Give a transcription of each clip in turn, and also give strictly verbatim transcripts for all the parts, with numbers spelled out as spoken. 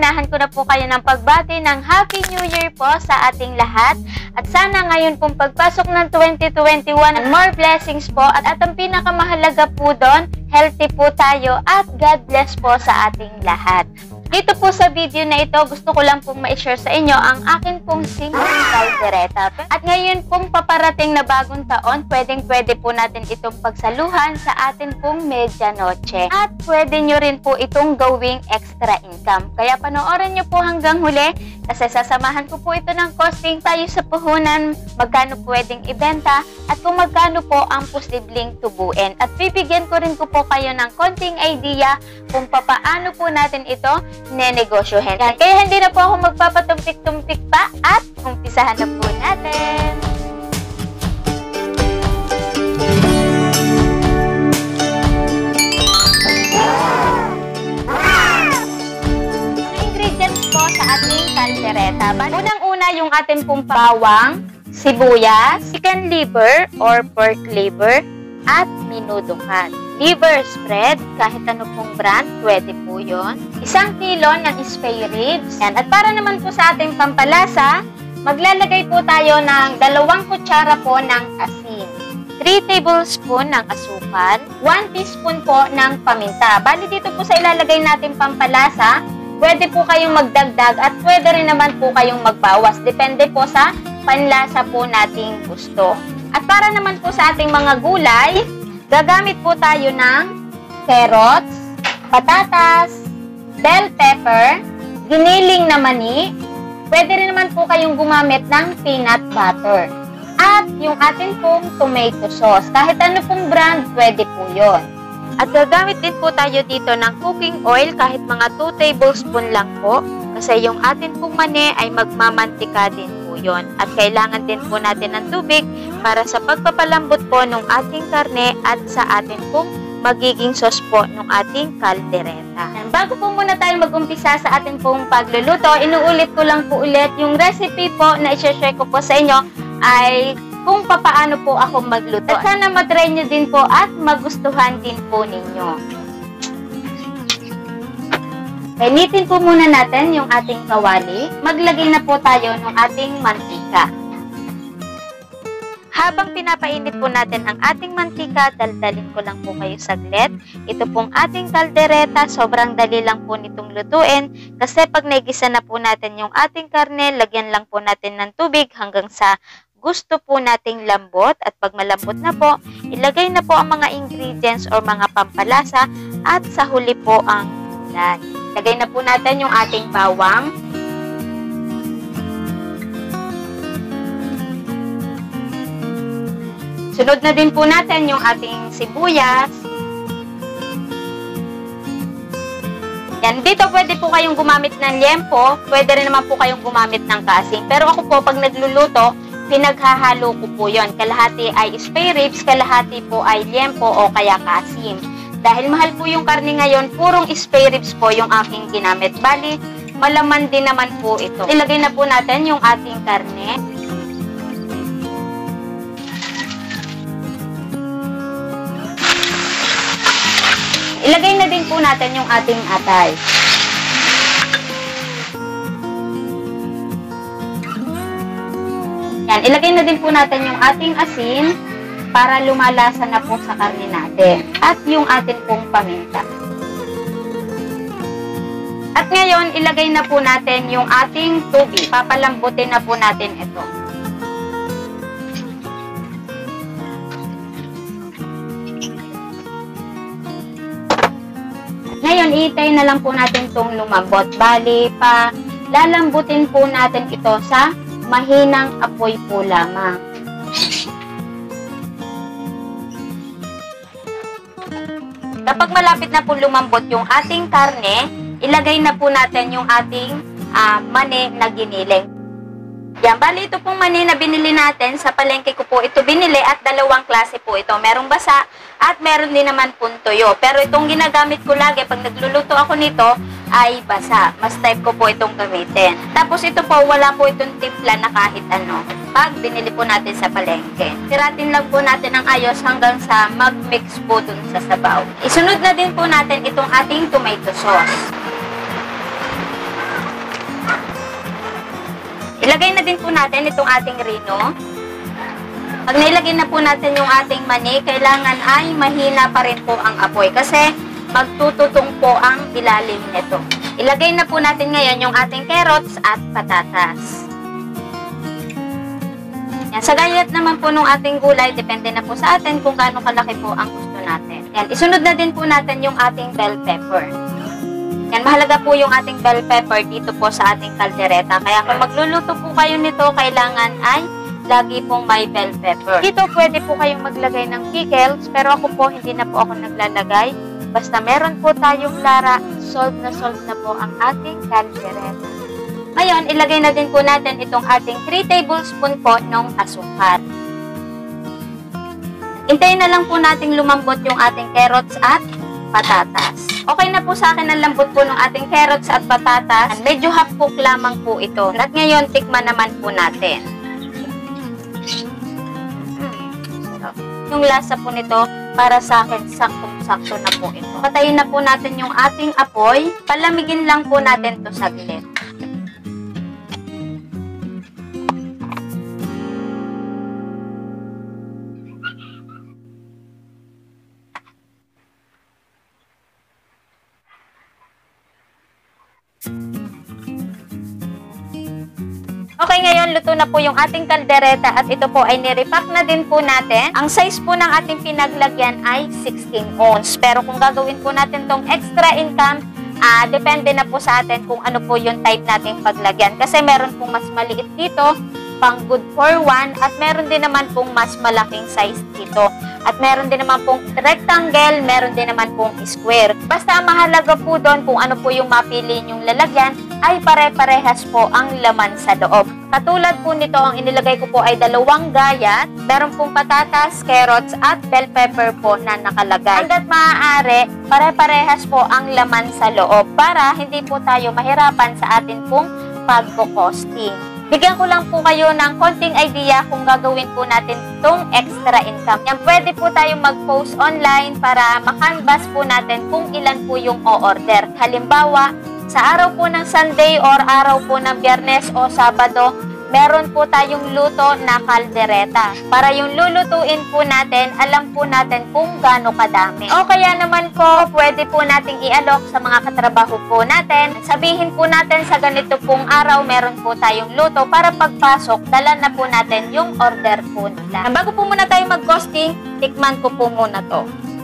Uunahan ko na po kayo ng pagbati ng Happy New Year po sa ating lahat. At sana ngayon pong pagpasok ng twenty twenty-one, more blessings po. At, at ang pinakamahalaga po doon, healthy po tayo at God bless po sa ating lahat. Dito po sa video na ito, gusto ko lang pong ma-share sa inyo ang akin pong simpleng kaldereta. At ngayon pong paparating na bagong taon, pwedeng-pwede po natin itong pagsaluhan sa atin pong medianoche. At pwede nyo rin po itong gawing extra income. Kaya panoorin nyo po hanggang huli kasi sasamahan ko po ito ng costing tayo sa puhunan, magkano pwedeng ibenta at kung magkano po ang posibleng tubuin. At bibigyan ko rin ko po kayo ng konting idea kung papaano po natin ito nenegosyohin. Yan. Kaya hindi na po ako magpapatumpik-tumpik pa at umpisahan na po natin. Mga ingredients po sa ating kaldereta. Unang-una yung ating pong bawang, sibuyas, chicken liver or pork liver, at minudukan. Liver spread, kahit ano pong brand, pwede po yun. Isang kilo ng spare ribs. Yan. At para naman po sa ating pampalasa, maglalagay po tayo ng dalawang kutsara po ng asin. three tablespoon ng asukal. one teaspoon po ng paminta. Bali dito po sa ilalagay natin pampalasa, pwede po kayong magdagdag at pwede rin naman po kayong magbawas. Depende po sa panlasa po nating gusto. At para naman po sa ating mga gulay, gagamit po tayo ng carrots, patatas, bell pepper, giniling na mani. Pwede rin naman po kayong gumamit ng peanut butter. At yung atin pong tomato sauce. Kahit ano pong brand, pwede po yon. At gagamit din po tayo dito ng cooking oil kahit mga two tablespoon lang po. Kasi yung atin pong mani ay magmamantika din po yon. At kailangan din po natin ng tubig para sa pagpapalambot po ng ating karne at sa atin pong magiging sauce po ng ating kaldereta. And bago po muna tayo mag-umpisa sa ating pong pagluluto, inuulit ko lang po ulit yung recipe po na i-share ko po sa inyo ay kung papaano po ako magluto. At sana matry nyo din po at magustuhan din po ninyo. Painitin po muna natin yung ating kawali. Maglagay na po tayo ng ating mantika. Habang pinapainit po natin ang ating mantika, daldalin ko lang po kayo saglit. Ito pong ating kaldereta, sobrang dali lang po nitong lutuin. Kasi pag naigisa na po natin yung ating karne, lagyan lang po natin ng tubig hanggang sa gusto po nating lambot. At pag malambot na po, ilagay na po ang mga ingredients or mga pampalasa at sa huli po ang ulan. Lagay na po natin yung ating bawang. Sunod na din po natin yung ating sibuyas. Yan, dito pwede po kayong gumamit ng liempo, pwede rin naman po kayong gumamit ng kasing. Pero ako po, pag nagluluto, pinaghahalo ko po yon. Kalahati ay spare ribs, kalahati po ay liempo o kaya kasing. Dahil mahal po yung karne ngayon, purong spare ribs po yung aking ginamit. Bali, malaman din naman po ito. Ilagay na po natin yung ating karne. Ilagay na din po natin yung ating atay. Yan, ilagay na din po natin yung ating asin para lumalasa na po sa karne natin. At yung atin pong paminta. At ngayon, ilagay na po natin yung ating tubig. Papalambutin na po natin ito. Ngayon, iitay na lang po natin itong lumambot. Bali, pa lalambutin po natin ito sa mahinang apoy po lamang. Kapag malapit na po lumambot yung ating karne, ilagay na po natin yung ating uh, mani na giniling. Yan, bali ito pong mani na binili natin, sa palengke ko po ito binili at dalawang klase po ito. Merong basa at meron din naman pong tuyo. Pero itong ginagamit ko lagi pag nagluluto ako nito ay basa. Mas type ko po itong gamitin. Tapos ito po, wala po itong timpla na kahit ano. Pag binili po natin sa palengke. Tiratin lang po natin ang ayos hanggang sa mag-mix po dun sa sabaw. Isunod na din po natin itong ating tomato sauce. din po natin itong ating rino. Pag nailagay na po natin yung ating mani, kailangan ay mahina pa rin po ang apoy kasi magtututong po ang ilalim nito. Ilagay na po natin ngayon yung ating carrots at patatas. Yan, sa gayat naman po ng ating gulay, depende na po sa atin kung gaano kalaki po ang gusto natin. Yan, isunod na din po natin yung ating bell pepper. Yan, mahalaga po yung ating bell pepper dito po sa ating kaldereta. Kaya kung magluluto po kayo nito, kailangan ay lagi pong may bell pepper. Dito pwede po kayong maglagay ng pickles, pero ako po hindi na po ako naglalagay. Basta meron po tayong lara, solve na solve na po ang ating kaldereta. Ngayon, ilagay na din po natin itong ating three tablespoon po ng asukar. Hintayin na lang po nating lumambot yung ating carrots at patatas. Okay na po sa akin ang lambot po ng ating carrots at patatas. Medyo half cook lamang po ito. At ngayon, tikman naman po natin. Yung lasa po nito, para sa akin, saktong-sakto na po ito. Patayin na po natin yung ating apoy. Palamigin lang po natin to saglit. Okay, ngayon luto na po yung ating kaldereta at ito po ay nirepack na din po natin. Ang size po ng ating pinaglagyan ay sixteen ounce. Pero kung gagawin po natin tong extra income, ah, depende na po sa atin kung ano po yung type nating paglagyan. Kasi meron pong mas maliit dito, pang good for one, at meron din naman pong mas malaking size dito. At meron din naman pong rectangle, meron din naman pong square. Basta mahalaga po doon kung ano po yung mapili yung lalagyan, ay pare-parehas po ang laman sa loob. Katulad po nito, ang inilagay ko po ay dalawang gayat, meron pong patatas, carrots, at bell pepper po na nakalagay. Hanggat maaari, pare-parehas po ang laman sa loob para hindi po tayo mahirapan sa atin pong pagko-costing. Bigyan ko lang po kayo ng konting idea kung gagawin po natin itong extra income. Yan, pwede po tayong mag-post online para makanvas po natin kung ilan po yung o-order. Halimbawa, sa araw po ng Sunday or araw po ng Biyernes o Sabado, meron po tayong luto na kaldereta. Para yung lulutuin po natin, alam po natin kung gaano kadami. O kaya naman po, pwede po nating i-alok sa mga katrabaho po natin. Sabihin po natin sa ganito pong araw, meron po tayong luto para pagpasok, dala na po natin yung order po nila. Bago po muna tayo mag-costing, tikman ko po muna to.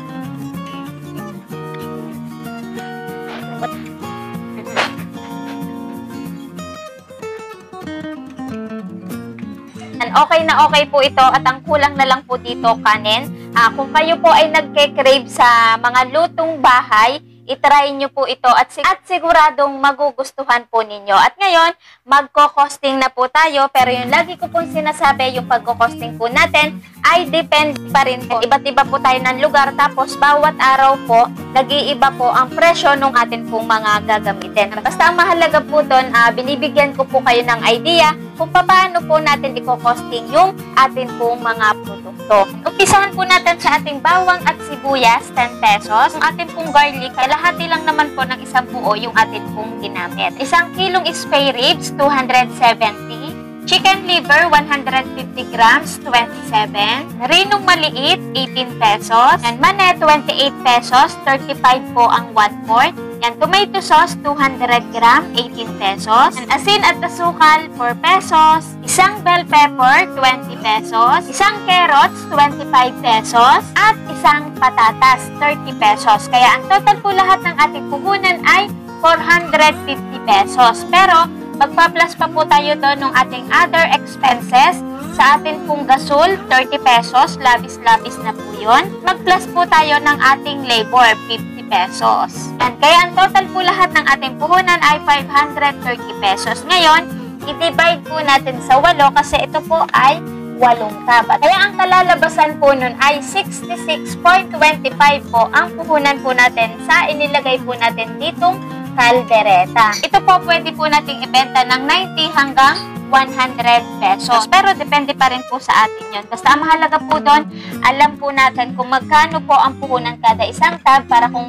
Okay na okay po ito at ang kulang na lang po dito kanin. Uh, kung kayo po ay nagke-crave sa mga lutong bahay, itry nyo po ito at, sig at siguradong magugustuhan po ninyo. At ngayon, magko-costing na po tayo, pero yung lagi ko pong sinasabi, yung pagko-costing po natin ay depend pa rin po. Iba't iba po tayo ng lugar, tapos bawat araw po, nag-iiba po ang presyo ng atin pong mga gagamitin. Basta ang mahalaga po doon, uh, binibigyan ko po kayo ng idea kung paano po natin i-costing yung atin pong mga produkto. Umpisahan po natin sa ating bawang at sibuyas, ten pesos. Ang ating pong garlic, kalahati lang naman po ng isang buo yung atin pong ginamit. Isang kilong spare ribs, two hundred seventy. Chicken liver, one hundred fifty grams, twenty-seven. Rinong maliit, eighteen pesos. And mane, twenty-eight pesos, thirty-five po ang one fourth. Yan, tomato sauce, two hundred grams, eighteen pesos. And asin at asukal, four pesos. Isang bell pepper, twenty pesos. Isang carrots, twenty-five pesos. At isang patatas, thirty pesos. Kaya ang total po lahat ng ating puhunan ay four hundred fifty pesos. Pero, magpa-plus pa po tayo doon ng ating other expenses. Sa atin pong gasol, thirty pesos. Labis-labis na po yun. Mag-plus po tayo ng ating labor, fifty pesos. And kaya ang total po lahat ng ating puhunan ay five hundred thirty pesos. Ngayon, i-divide po natin sa walo kasi ito po ay walong taba. Kaya ang kalalabasan po nun ay sixty-six point two five po ang puhunan po natin sa inilagay po natin ditong kaldereta. Ito po pwede po nating ibenta ng ninety hanggang one hundred pesos. Pero depende pa rin po sa atin yun. Basta ang mahalaga po doon, alam po natin kung magkano po ang puhunan kada isang tab para kung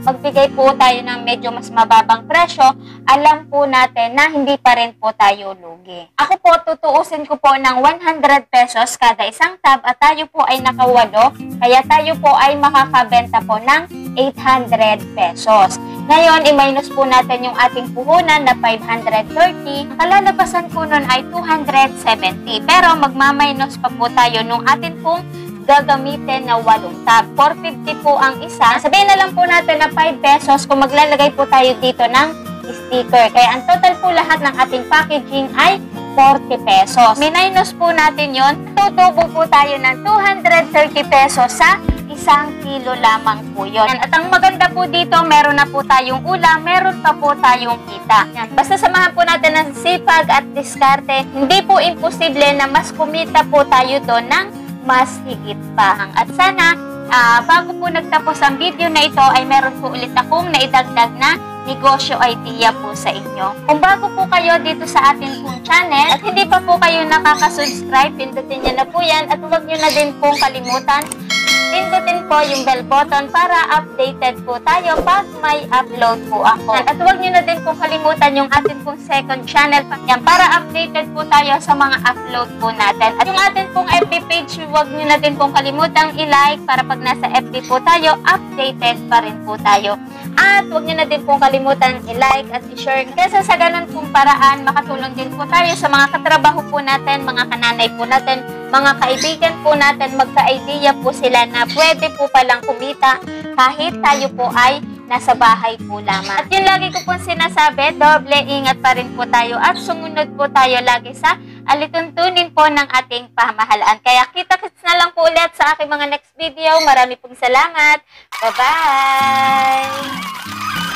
magbigay po tayo ng medyo mas mababang presyo, alam po natin na hindi pa rin po tayo lugi. Ako po, tutuusin ko po ng one hundred pesos kada isang tab at tayo po ay nakawalo, kaya tayo po ay makakabenta po ng eight hundred pesos. Ngayon, i-minus po natin yung ating puhunan na five hundred thirty. Ang kalalabasan po nun ay two hundred seventy. Pero magmaminus pa po tayo nung atin pong gagamitin na walong tab. four fifty po ang isa. Sabihin na lang po natin na five pesos kung maglalagay po tayo dito ng sticker. Kaya ang total po lahat ng ating packaging ay forty pesos. Minus po natin yon. Tutubo po tayo ng two hundred thirty pesos sa isang kilo lamang po yun. At ang maganda po dito, meron na po tayong ulam, meron pa po tayong kita. Yan. Basta samahan po natin ng sipag at diskarte. Hindi po imposible na mas kumita po tayo doon ng mas higit pa. At sana, uh, bago po nagtapos ang video na ito, ay meron po ulit akong naidagdag na negosyo idea po sa inyo. Kung bago po kayo dito sa ating pong channel at hindi pa po kayo nakaka-subscribe, pindutin nyo na po yan at huwag nyo na din pong kalimutan pindutin po yung bell button para updated po tayo pag may upload po ako. At huwag nyo na din pong kalimutan yung ating pong second channel yan, para updated po tayo sa mga upload po natin. At yung ating pong F B page, huwag nyo na din pong kalimutang i-like para pag nasa F B po tayo, updated pa rin po tayo. At huwag nyo na din pong kalimutan i-like at i-share. Kasi sa ganun pong paraan, makatulong din po tayo sa mga katrabaho po natin, mga kananay po natin, mga kaibigan po natin, magka-idea po sila na pwede po palang kumita kahit tayo po ay nasa bahay po lamang. At yun lagi ko pong sinasabi, doble ingat pa rin po tayo at sumunod po tayo lagi sa alituntunin po ng ating pamahalaan. Kaya kita-kits na lang po ulit sa aking mga next video. Marami pong salamat. Bye-bye!